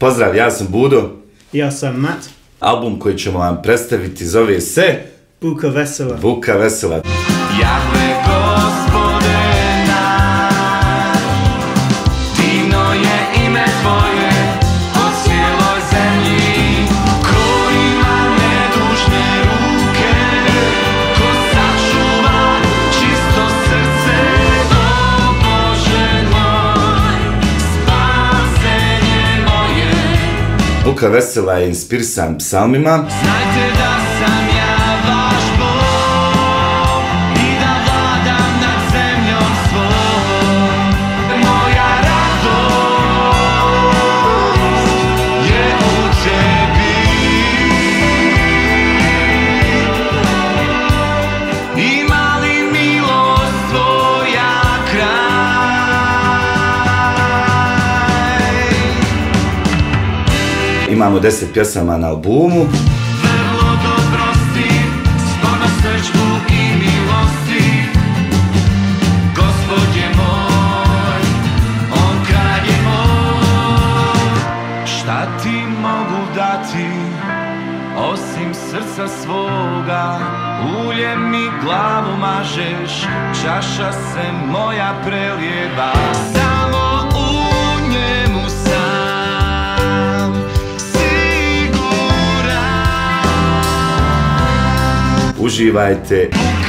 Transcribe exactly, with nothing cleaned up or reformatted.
Pozdrav, ja sam Budo. Ja sam Mat. Album koji ćemo vam predstaviti zove se Buka Vesela. Buka Vesela. Jahve Gospode naš, divno je ime Tvoje po cijeloj zemlji. Ko ima nedužne ruke, ko sačuva čisto srce, o Bože moj, spasenje moje. Buka Vesela je inspirisan psalmima. Znajte da sam ja vaš Bog i da vladam nad zemljom svom. Moja radost je u Tebi. Ima li milost Tvoja kraj? Imamo deset pjesama na albumu. Vrlo dobro si, skoro srčbu i milosti. Gospod je moj, on kralj je moj. Šta ti mogu dati, osim srca svoga? Uljem mi glavu mažeš, čaša se moja prelijeva. Samo u njemu sam siguran. Uživajte.